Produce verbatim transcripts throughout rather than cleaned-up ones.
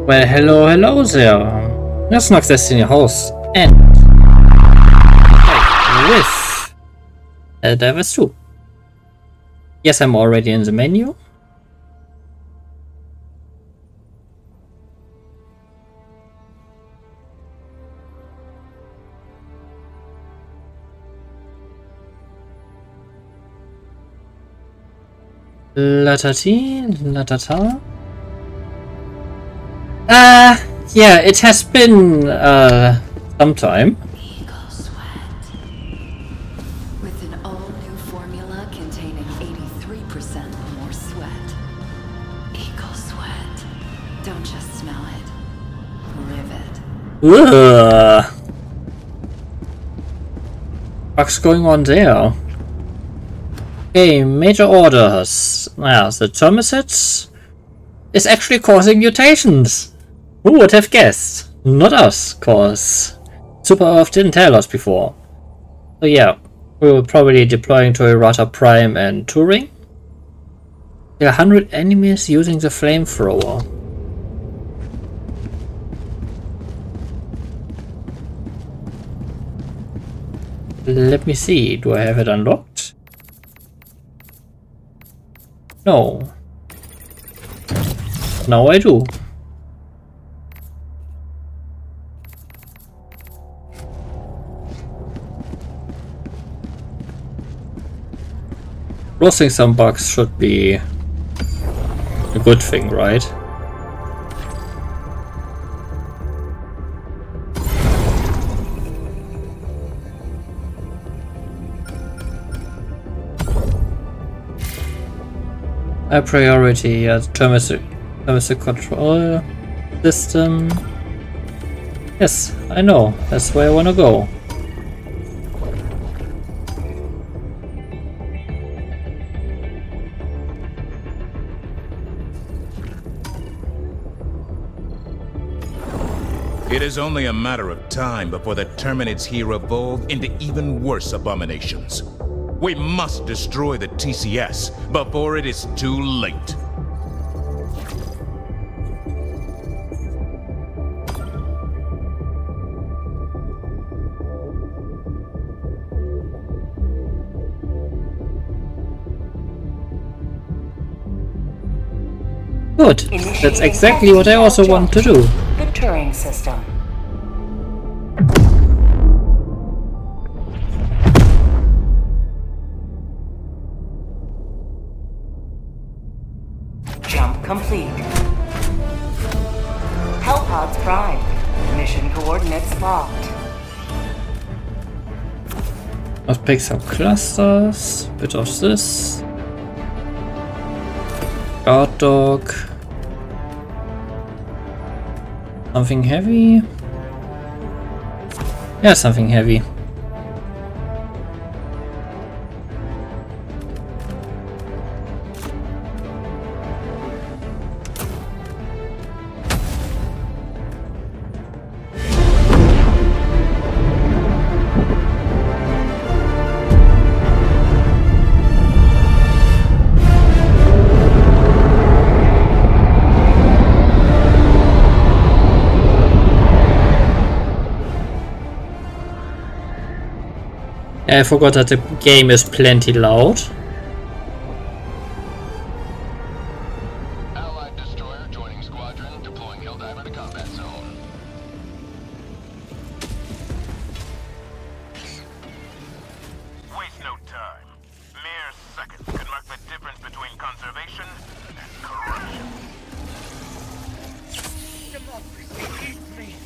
Well, hello, hello there. That's Nox Destin host, and back with Helldivers two. Yes, I'm already in the menu. La-ta-ti, la-ta-ta. Uh, yeah, it has been, uh, some time. Eagle sweat. With an all-new formula containing eighty-three percent more sweat. Eagle sweat. Don't just smell it. Live it. Ugh. What's going on there? Okay, major orders. Yeah, the Thermosets is actually causing mutations. Who would have guessed? Not us, cause Super Earth didn't tell us before. So yeah, we were probably deploying to Errata Prime and Turing. There are one hundred enemies using the flamethrower. Let me see, do I have it unlocked? No. Now I do. Losing some bugs should be a good thing, right? A priority, yeah, thermostat thermostat control system. Yes, I know, that's where I wanna go. It is only a matter of time before the Tyranids here evolve into even worse abominations. We must destroy the T C S before it is too late. Good. That's exactly what I also want to do. The Turing system. Jump complete. Hellpods primed. Mission coordinates locked. Let's pick some clusters. Bit of this. Guard dog. Something heavy? Yeah, something heavy. I forgot that the game is plenty loud. Allied destroyer joining squadron, deploying Helldiver to combat zone. Waste no time. Mere seconds can mark the difference between conservation and corruption. Democracy eats me.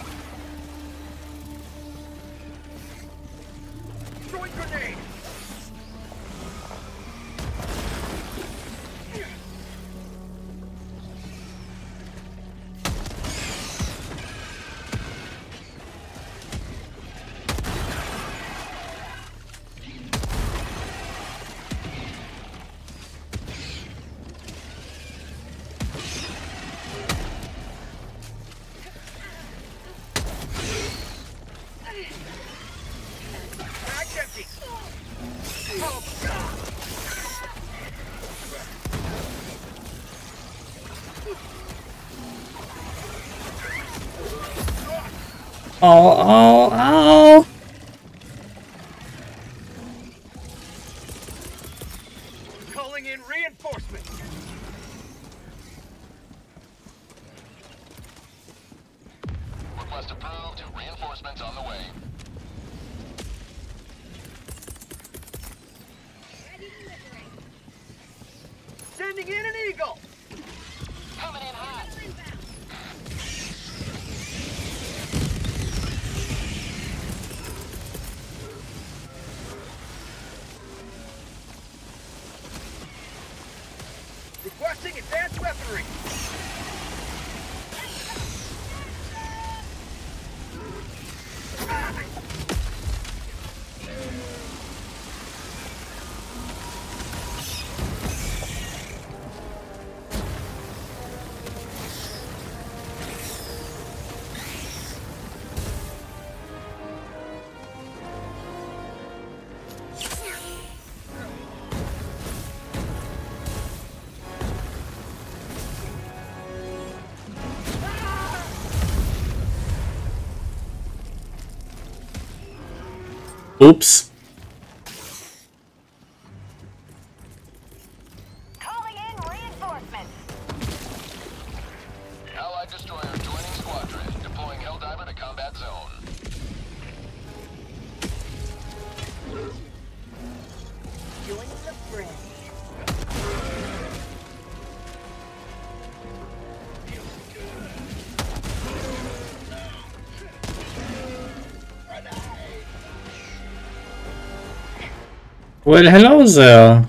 Throwing grenade. Oh, oh, oh! Calling in reinforcements. Request approved. Reinforcements on the way. Sending in an eagle. Coming in hot. Requesting advanced weaponry. Oops. Calling in reinforcements. Allied destroyer joining squadron. Deploying Helldiver to combat zone. Join the fray. Well, hello there.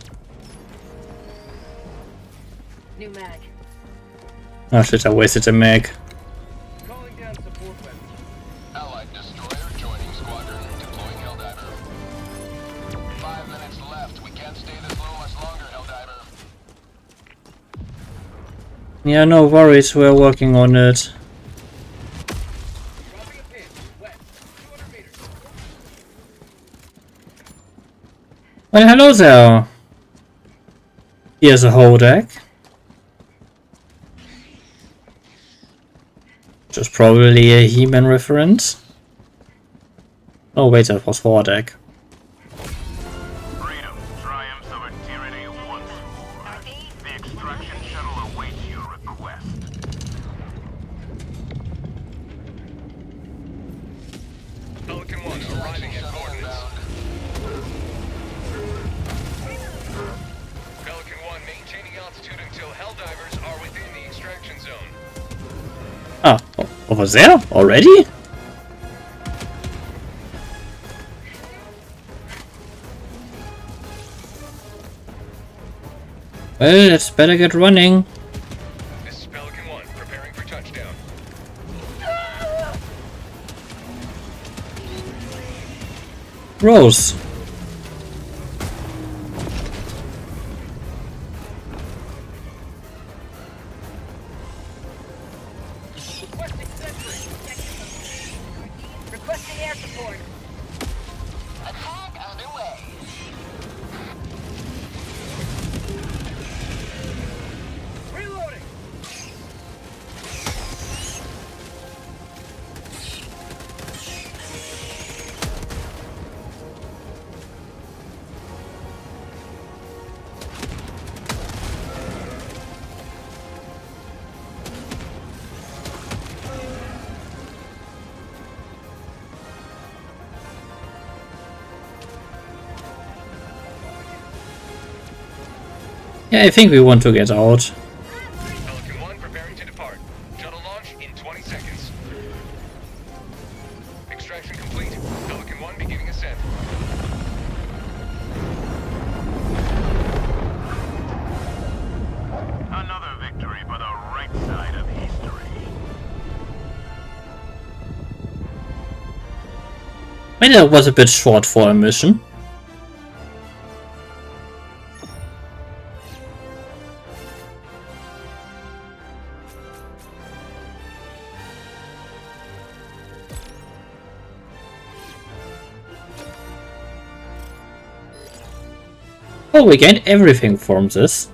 New mag. Oh shit, I wasted a mag. Calling down support weapons. Allied destroyer joining squadron. Deploying Helldiver. Five minutes left. We can't stay this low much longer, Helldiver. Yeah, no worries, we're working on it. Dropping a pin. West. two hundred meters. Well, hello there. Here's a whole deck. Just probably a He-Man reference. Oh wait, that was Hordak. Freedom triumphs over tyranny once more. The extraction shuttle awaits your request. Pelican one arriving at coordinates. Pelican one maintaining altitude until Helldivers are within the extraction zone. Ah, o- over there? Already? Well, let's better get running. This is Pelican one, preparing for touchdown. Rose. Requesting sentry. Requesting air support. Attack underway. Reloading. Yeah, I think we want to get out. Pelican one preparing to depart. Shuttle launch in twenty seconds. Extraction complete. Pelican one beginning ascent. Another victory for the right side of history. Maybe that was a bit short for a mission. Oh, we gained everything from this.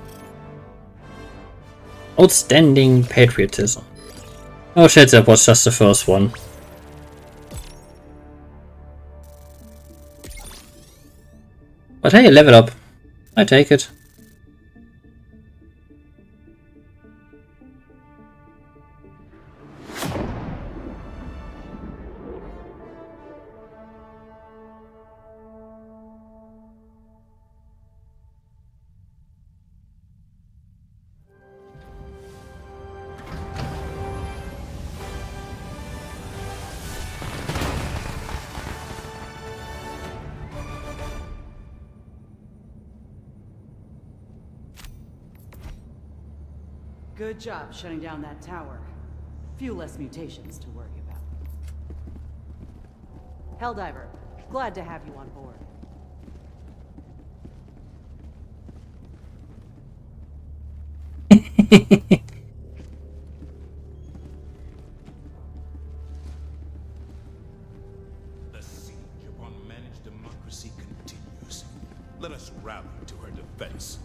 Outstanding patriotism. Oh shit, that was just the first one. But hey, level up. I take it. Good job shutting down that tower. Few less mutations to worry about. Helldiver, glad to have you on board. The siege upon managed democracy continues. Let us rally to her defense.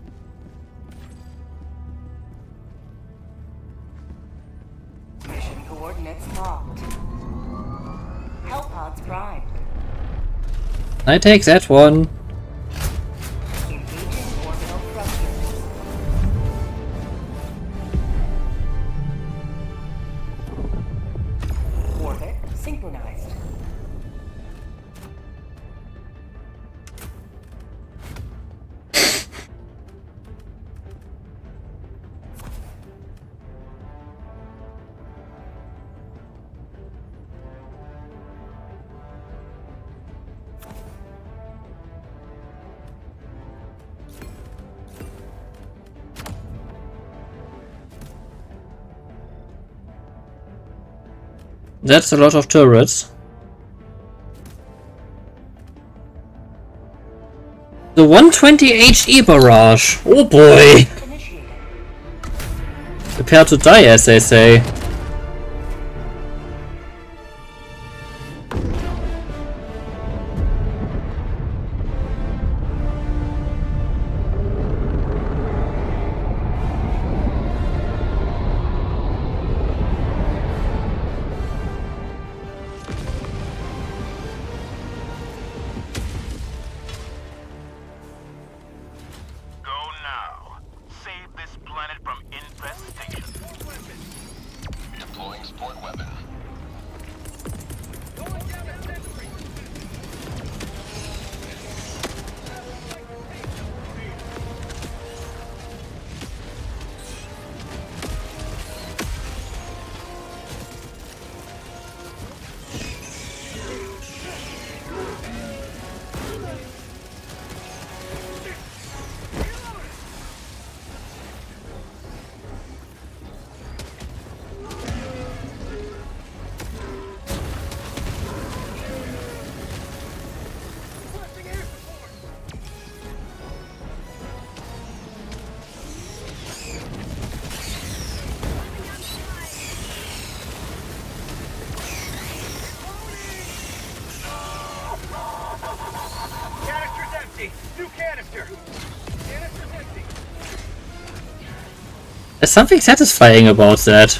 Mission coordinates locked. Hellpods primed. I take that one. Engaging orbital thrusters. Orbit synchronized. That's a lot of turrets. The one twenty H E barrage. Oh boy. Initiated. Prepare to die, as they say. New canister. Canister's empty. There's something satisfying about that.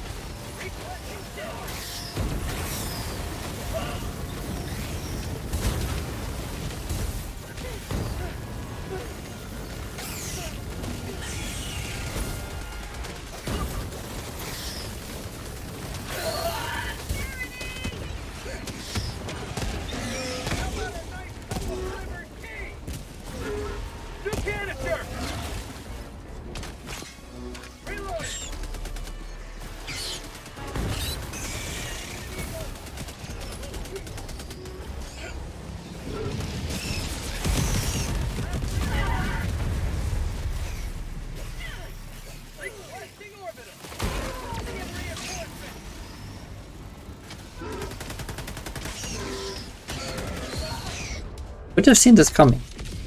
Would have seen this coming.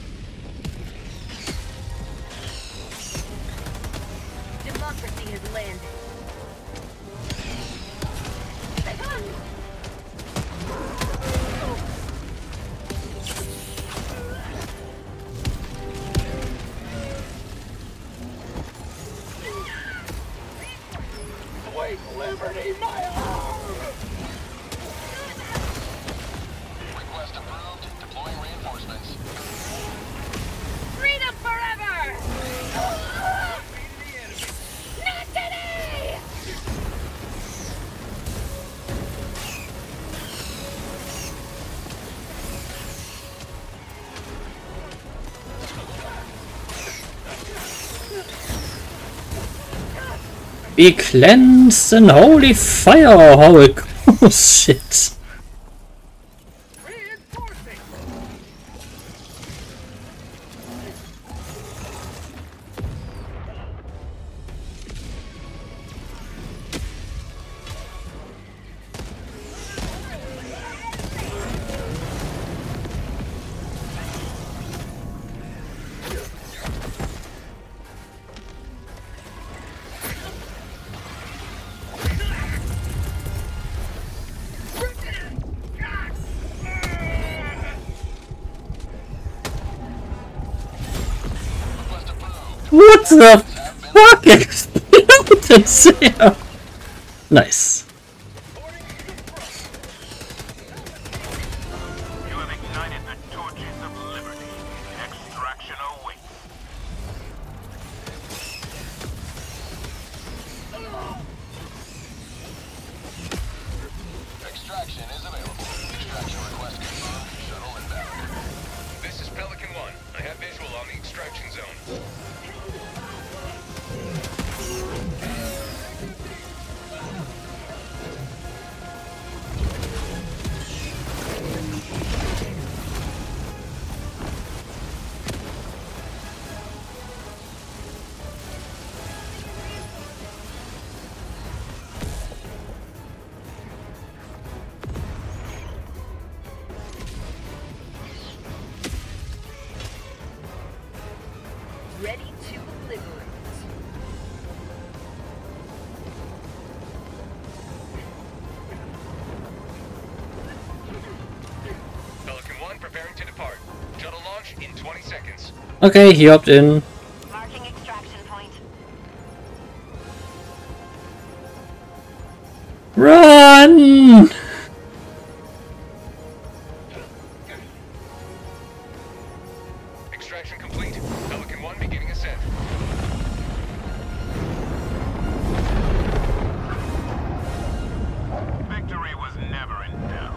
Democracy has landed. Wait, liberty, my arm! Request approved. Deploying reinforcements. Be cleansed in holy fire, how it goes. Shit. What the fuck exploded there? Nice. You have ignited the torches of liberty. Extraction awaits. Extraction is available. Extraction request confirmed. Shuttle inbound. This is Pelican One. I have visual on the extraction zone. Ready to liberate. Pelican One preparing to depart. Shuttle launch in twenty seconds. Okay, he opted in. Marking extraction point. Run! Extraction complete. Pelican One beginning ascent. Victory was never in doubt.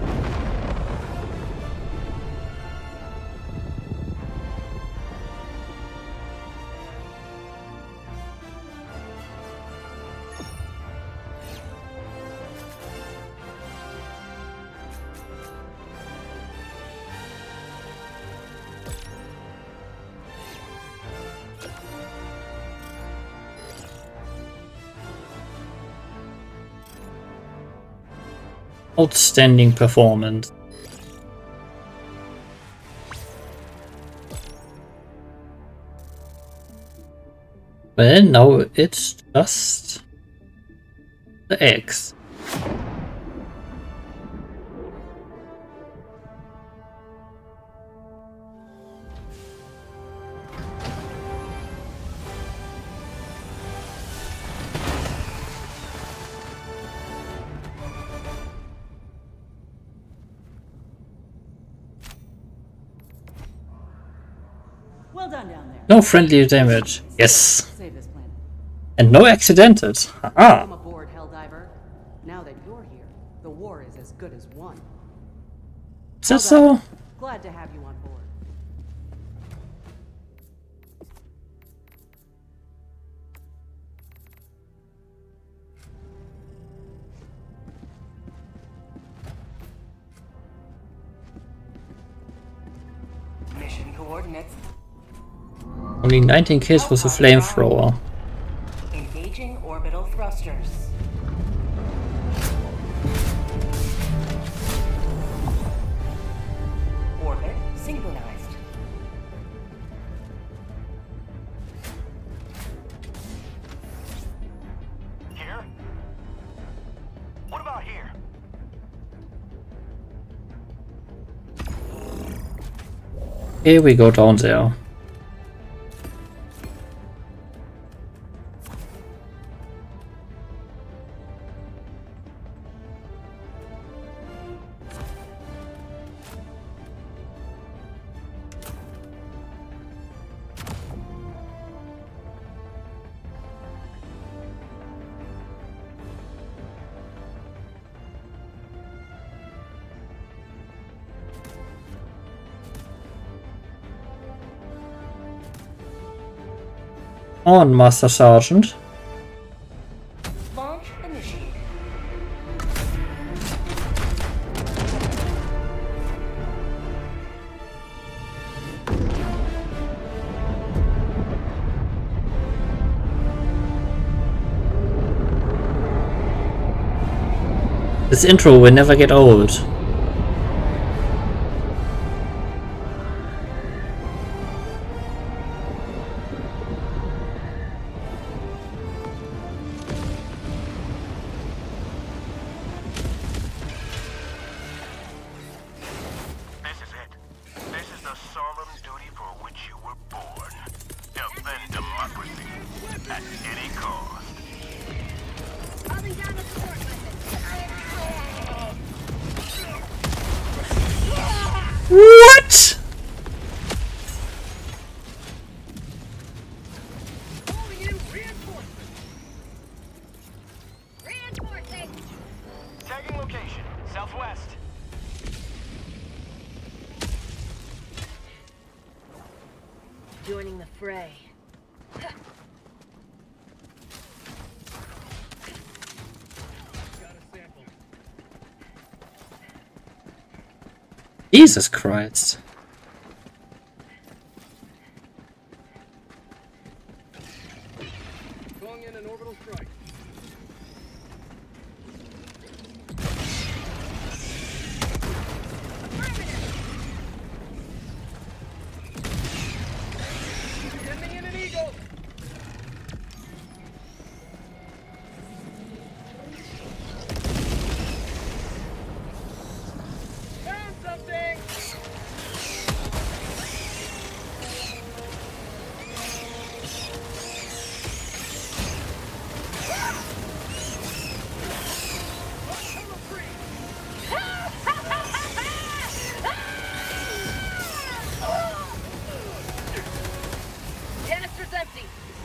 Outstanding performance. Well, now it's just the eggs. Well done down there. No friendly damage. Yes. Save this planet. And no accidented. Come Haha. aboard, Helldiver. Now that you're here, the war is as good as won. Is that so? Glad to have you on board. Mission coordinates. Only nineteen kills with a flamethrower. Engaging orbital thrusters. Orbit synchronized. Here? What about here? Here we go down there. On, Master Sergeant. Launch initiated. This intro will never get old. What? Reinforcing. Tagging location, southwest. Joining the fray. Jesus Christ. Calling in an orbital strike. Sending in an eagle. Found something. Canister's empty.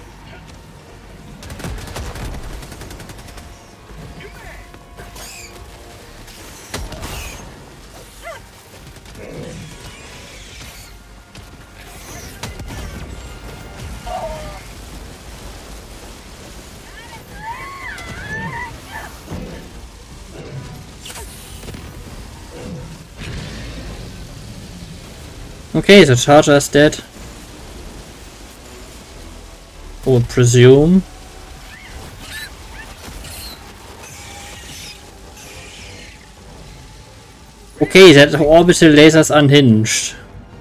Okay, the charger is dead. I would presume. Okay, that orbital laser's unhinged.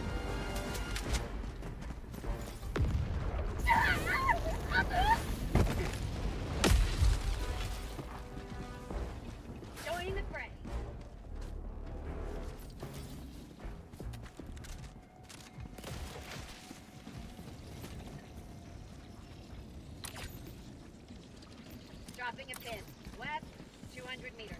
Joining the fray. Dropping a pin. West, two hundred meters.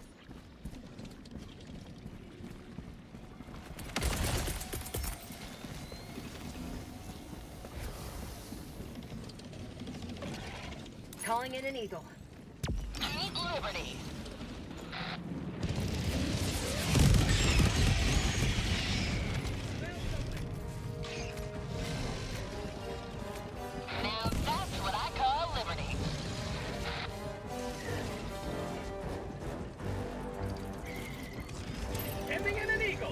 Calling in an eagle. Need liberty. Now that's what I call liberty. Sending in an eagle.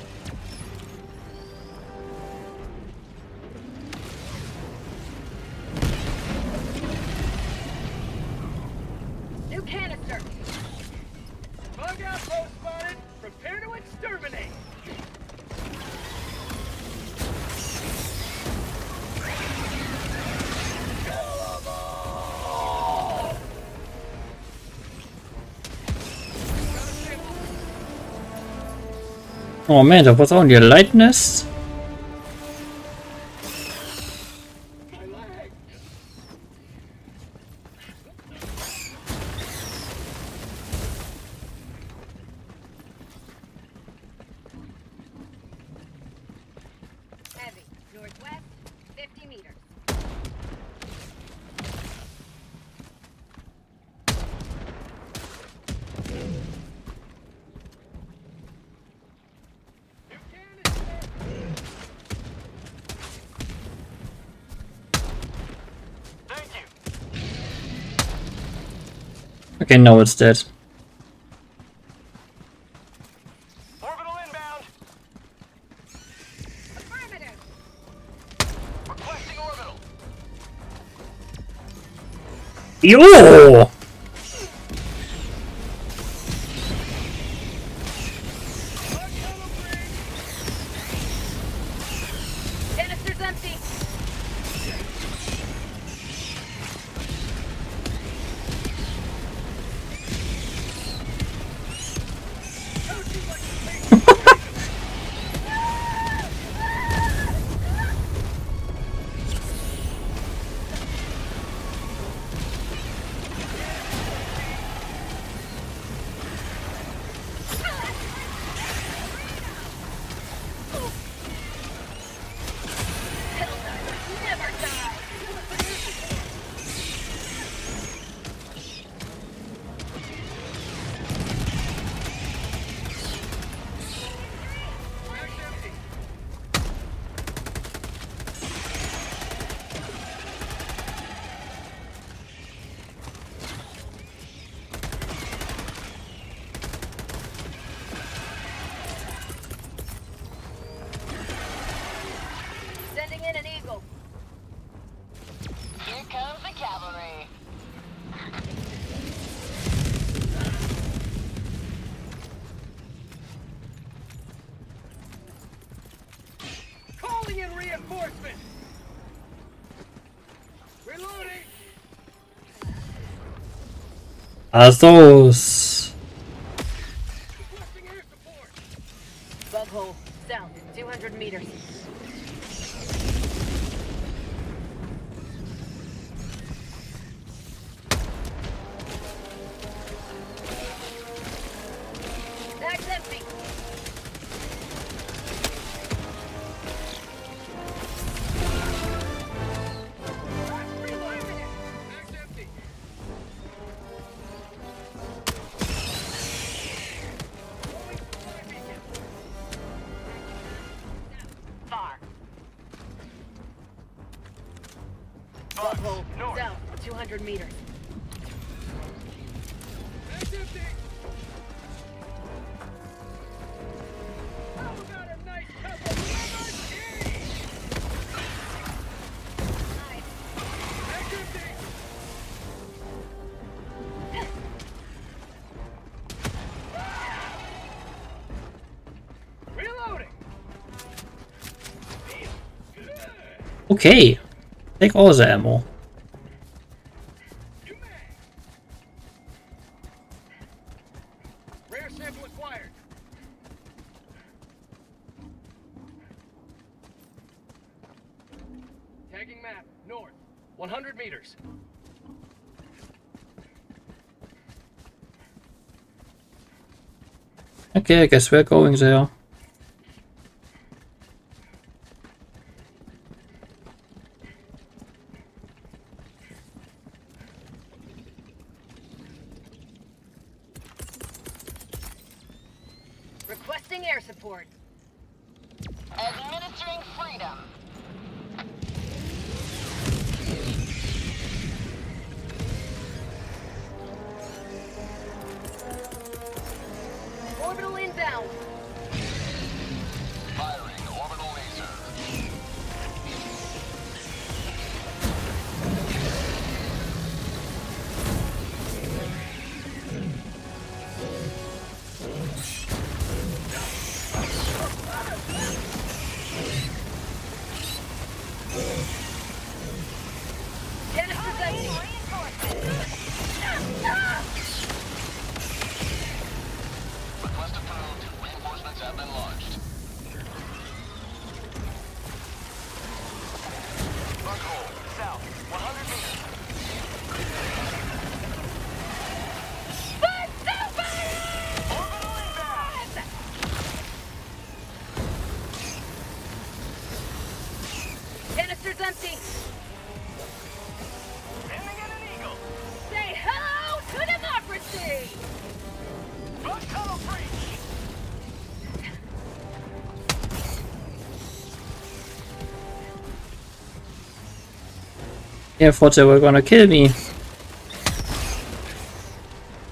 New canister. Bug outpost spotted. Prepare to exterminate. Oh man, that was only a light nest. Heavy. Northwest, fifty meters. New canister. Okay, no, it's dead. Orbital inbound. Affirmative. Requesting orbital. Yo! Canister's empty. Never die. Sending in an eagle. Here comes the cavalry. Calling in reinforcements. Reloading. As those. Requesting air support. Bug hole. South. two hundred meters. Bag's empty. Bag's empty. Far. Bugs. Hole. North. South. two hundred meters. Bag's empty. How about a nice cup of lemon tea? Bag's empty. Reloading. Okay. Take all the ammo. New mag. Rare sample acquired. Tagging map. North. one hundred meters. Okay, I guess we're going there. Requesting air support. Administering freedom. Orbital inbound. Firing orbital laser. Canister's empty. Request approved. Reinforcements have been launched. Bug hole. South. one hundred meters. Orbital inbound. Canister's empty. Sending in an eagle. Say hello to democracy. Bug tunnel breach. Yeah, I thought they were gonna kill me.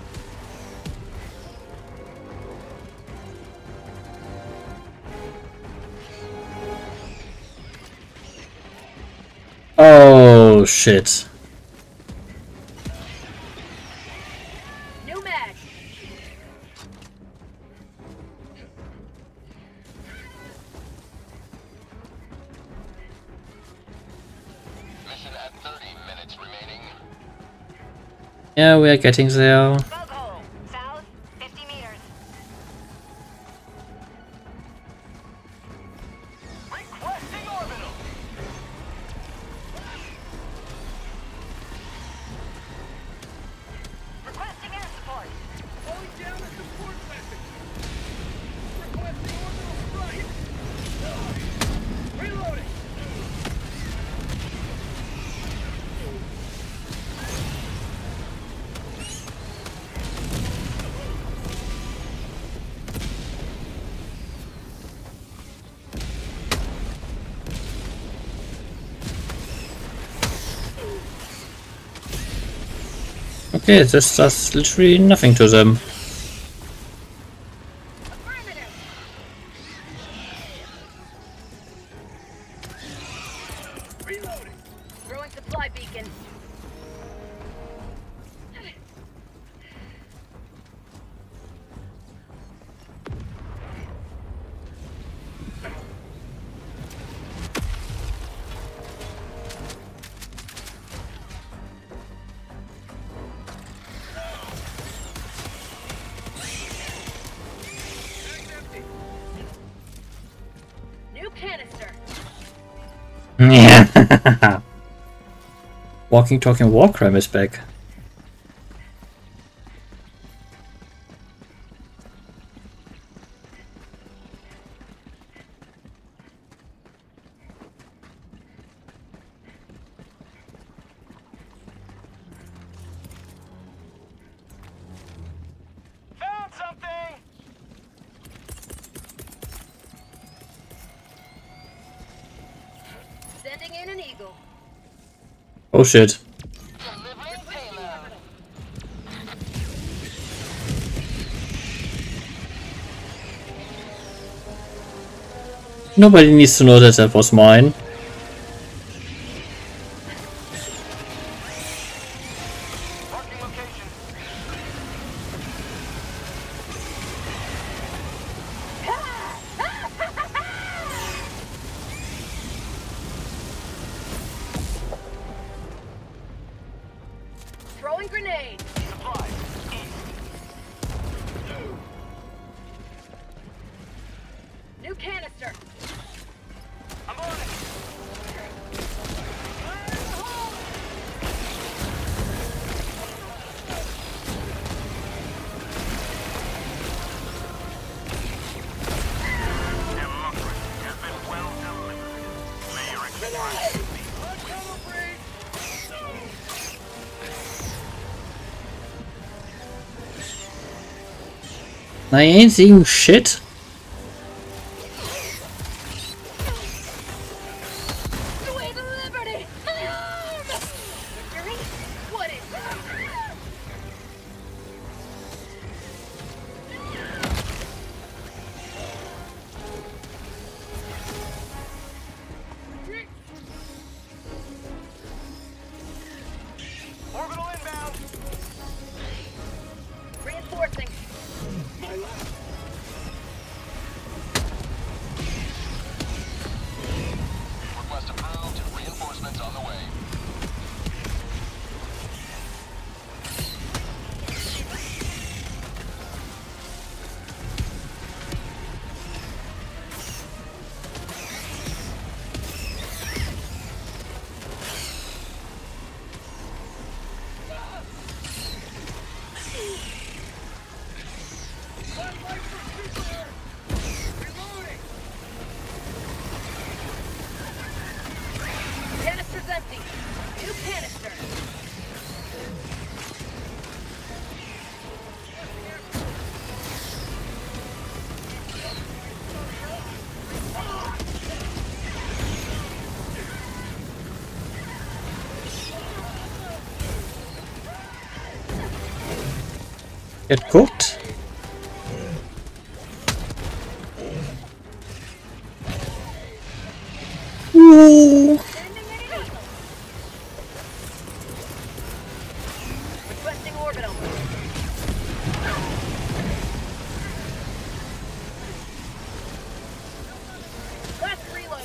shit. New mag. Mission at thirty minutes remaining. Yeah, we are getting there. Bug hole. South, fifty meters. Requesting orbital. Requesting air support. Going down a support message. Requesting orbital strike. Reloading. Okay, this does literally nothing to them. Affirmative. Reloading. Throwing supply beacon. New canister. Yeah. Walking, talking war crime is back. Found something. Sending in an eagle. Oh shit. Delivering payload. Nobody needs to know that that was mine. Marking location. Throwing grenade. Supplies. New canister. I'm on it. Democracy has been well delivered. May your extraction be I ain't seeing shit. The way to liberty. Victory? What is that? Orbital inbound. Reinforcing. Request approved. Reinforcements on the way. Canister's empty. New canister. Get cooked. Ooh. Sending in an eagle. orbital. Last reload.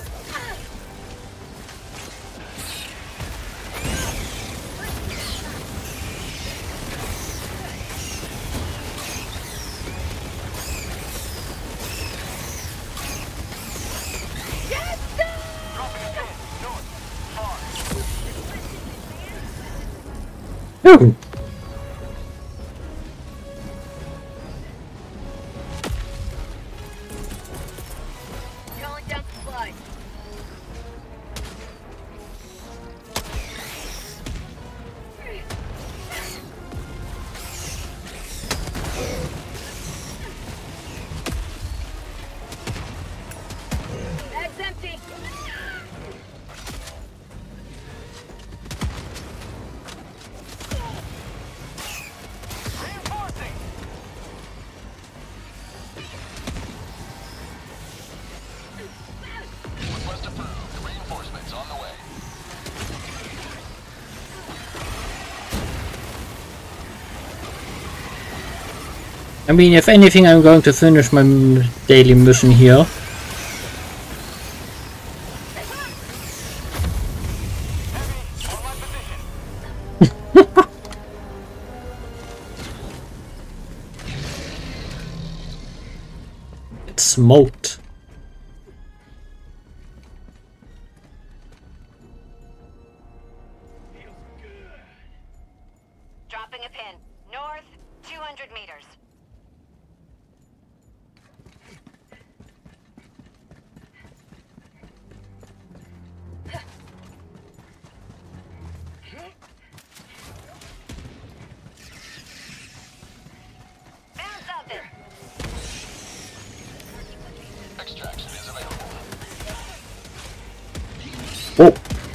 Ooh. Calling down supplies. Bag's empty. Request approved. Reinforcements on the way. I mean, if anything, I'm going to finish my m- daily mission here. It's smoked. Dropping a pin. North, two hundred meters. Found something. Extraction is available. Whoa.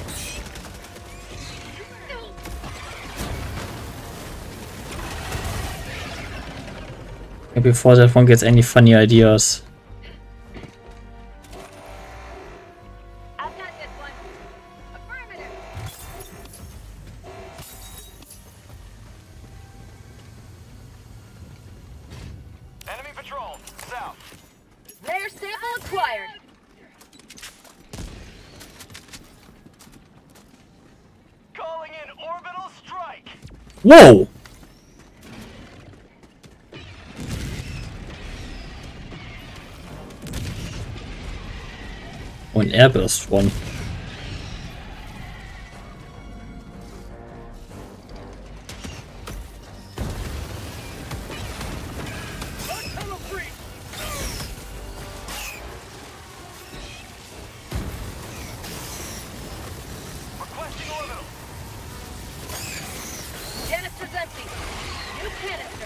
And before that one gets any funny ideas. I've got this one. Affirmative. Enemy patrol, south. Layer sample acquired. Calling in orbital strike. Whoa! Oh, an airburst one. Requesting orbital. Canister's empty. New canister.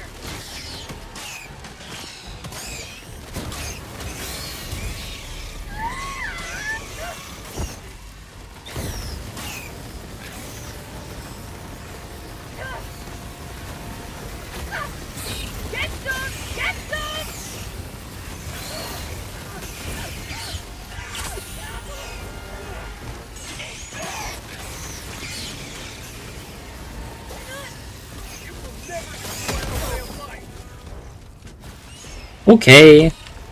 Get some! Get some! Okay.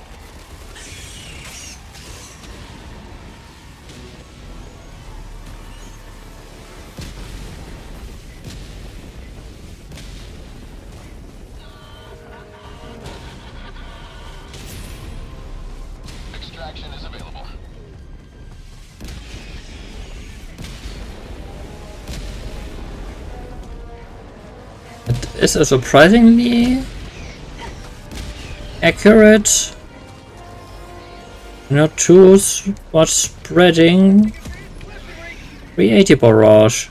Extraction is available. It is a surprisingly accurate, not too s- much spreading three eighty barrage.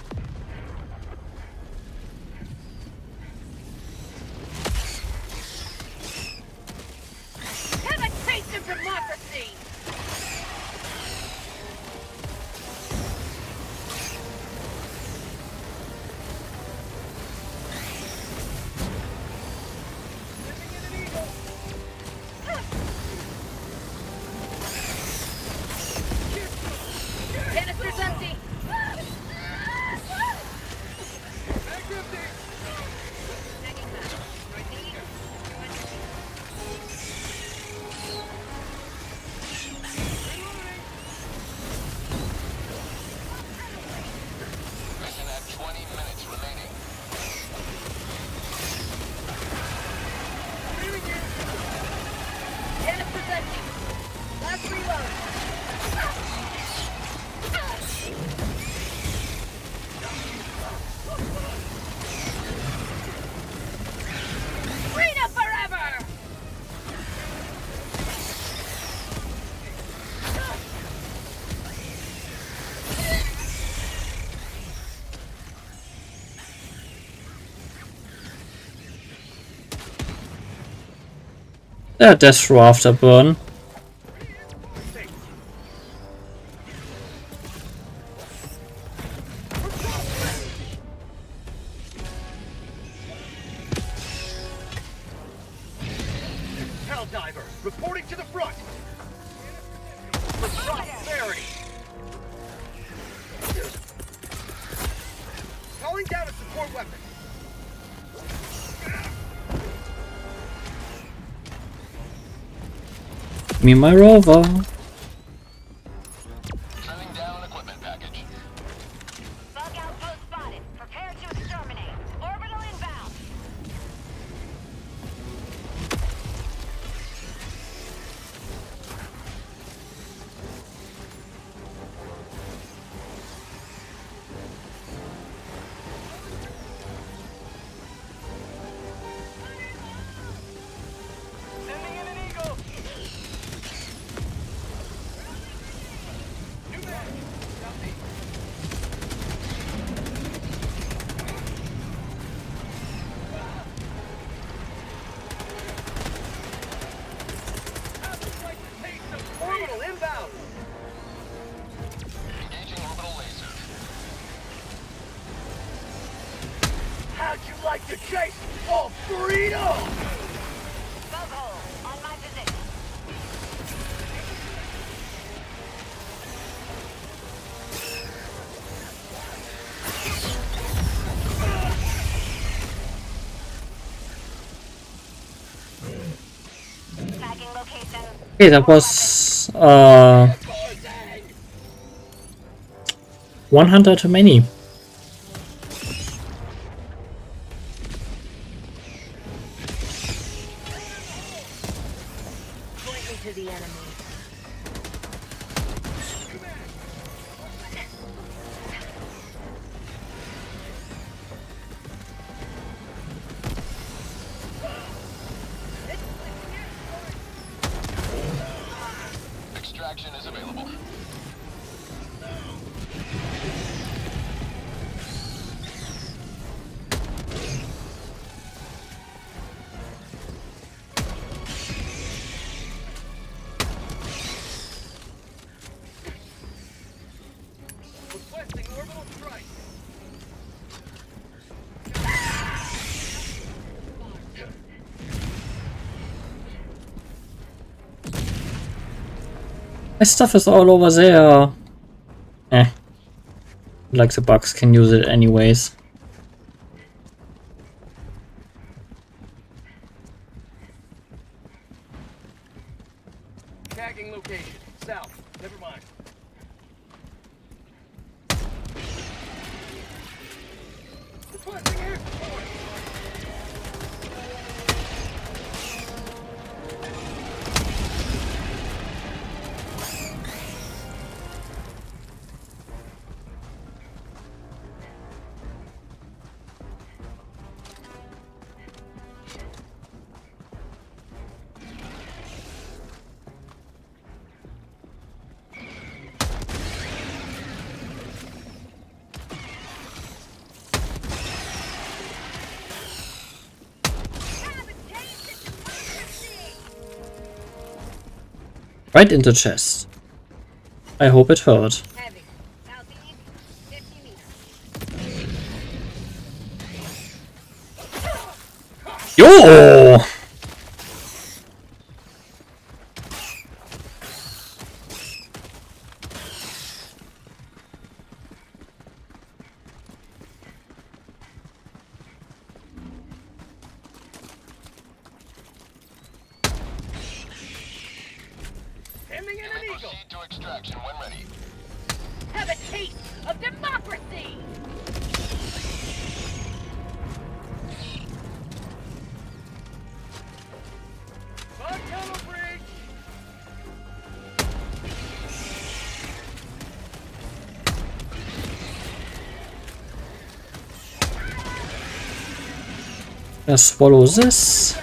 Have a taste of democracy! Canister's empty! They're death through afterburn. Helldiver, reporting to the front. For prosperity. Calling down a support weapon. Me my rover. Sending down an equipment package. Bug outpost spotted. Prepare to exterminate. Orbital inbound. Sending in an eagle. New man. Copy. Orbital inbound. Engaging orbital laser. How'd you like to chase all freedom? Bug hole on my position. Tagging location. Okay, that was uh one hundred too many. Point me to the enemy. Extraction is available. Requesting orbital strike. My stuff is all over there. Eh. Like the bugs can use it anyways. Tagging location. South. Never mind. Requesting air support. Right in the chest. I hope it hurt. Heavy. Southeast. fifty meters. Yo! Sending in You an may eagle. proceed to extraction when ready. Have a taste of democracy. Bug tunnel breach. Let's swallow this.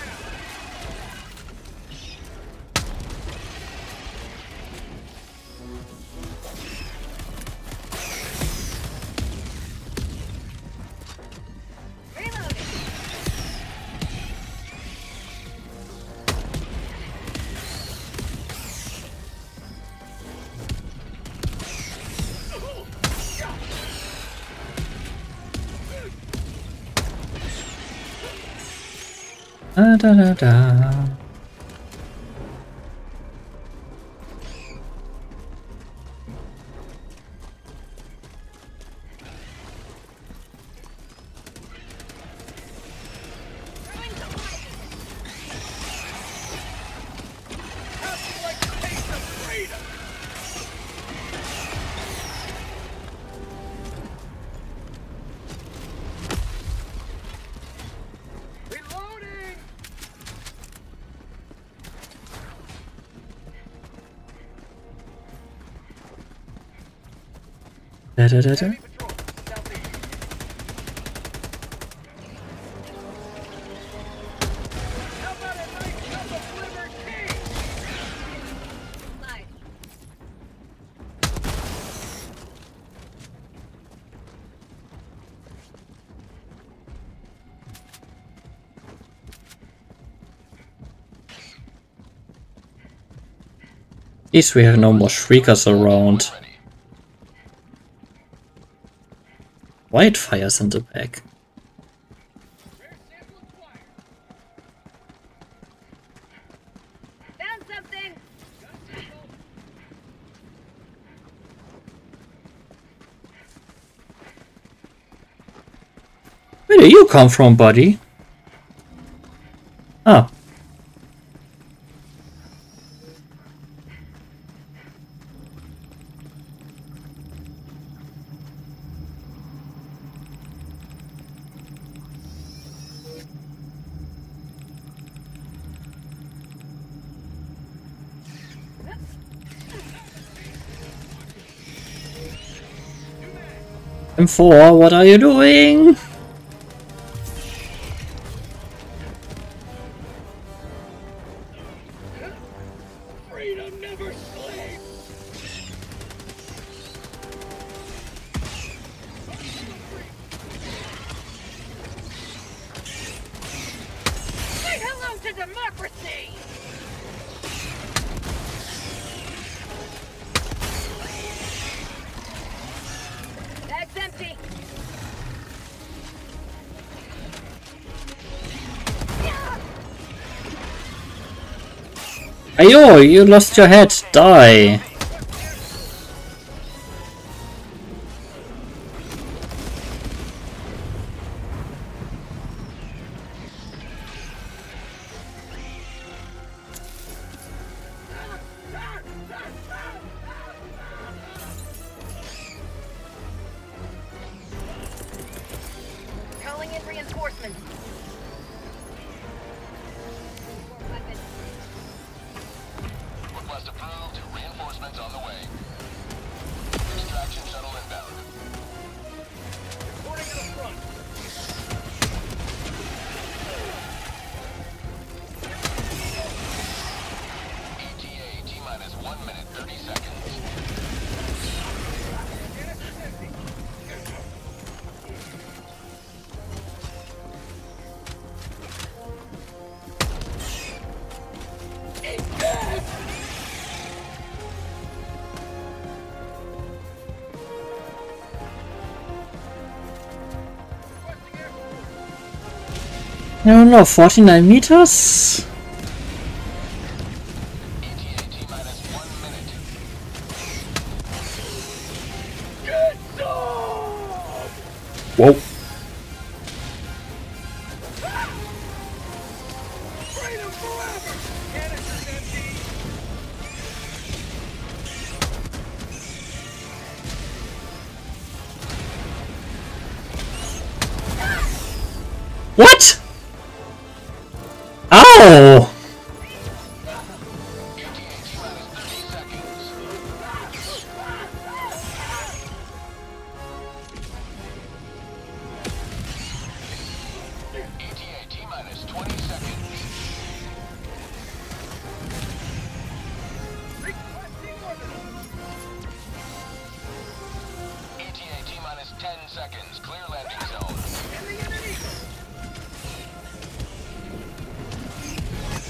Da da da da. Da da da da. At least we have no more shriekers around. Wildfires in the back. Found something. Where do you come from, buddy? Ah. M four, what are you doing? Freedom never sleeps! Say hello to democracy! That's empty. Ayo, you lost your head. Die. Calling in reinforcements. Request approved. Reinforcements on the way. Extraction shuttle inbound. Reporting to the front. E T A T-minus one minute, thirty seconds. I don't know, forty-nine meters? E T A T-minus one minute. Whoa. Freedom forever! Canister's empty! What? Ow! E T A T-minus thirty seconds. E T A T-minus twenty seconds. Requesting orbital! E T A T-minus ten seconds. Clear landing zone. And the enemy!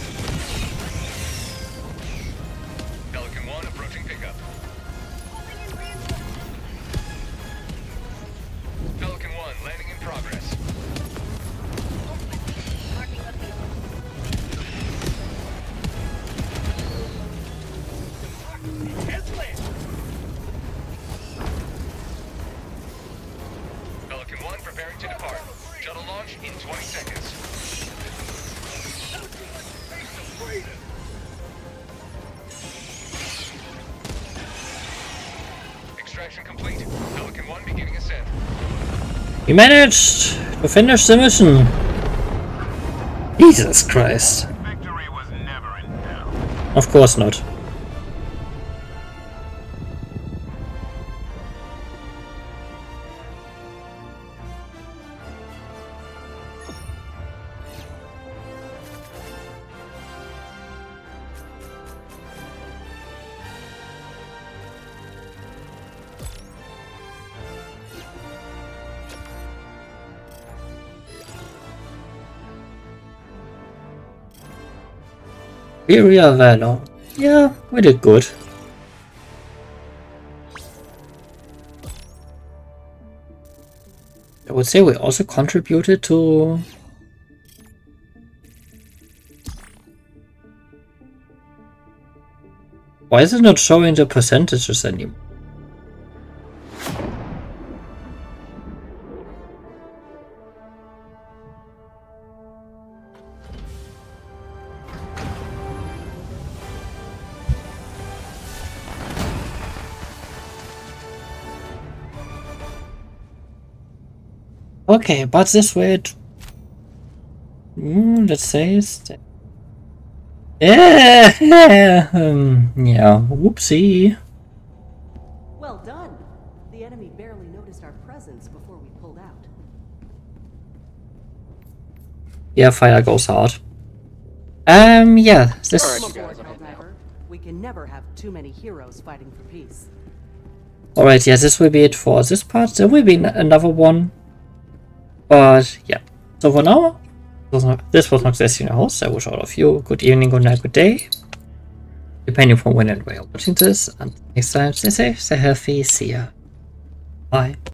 launch in twenty seconds. Extraction complete. Pelican one beginning ascent. We managed to finish the mission. Jesus Christ. Victory was never in doubt. Of course not. Superior Valor. Yeah, we did good. I would say we also contributed to... Why is it not showing the percentages anymore? Okay, but this way it... Mm, let's say it's... Yeah, yeah, um, yeah, whoopsie. Well done. The enemy barely noticed our presence before we pulled out. Yeah, fire goes hard. Um, yeah, this... Come aboard, Helldiver. We can never have too many heroes fighting for peace. Alright, yeah, this will be it for this part. There will be n another one. But, yeah. So for now, this was Nox Destin host. I wish all of you good evening, good night, good day. Depending on when and where you're watching this. And next time, stay safe, stay healthy, see ya. Bye.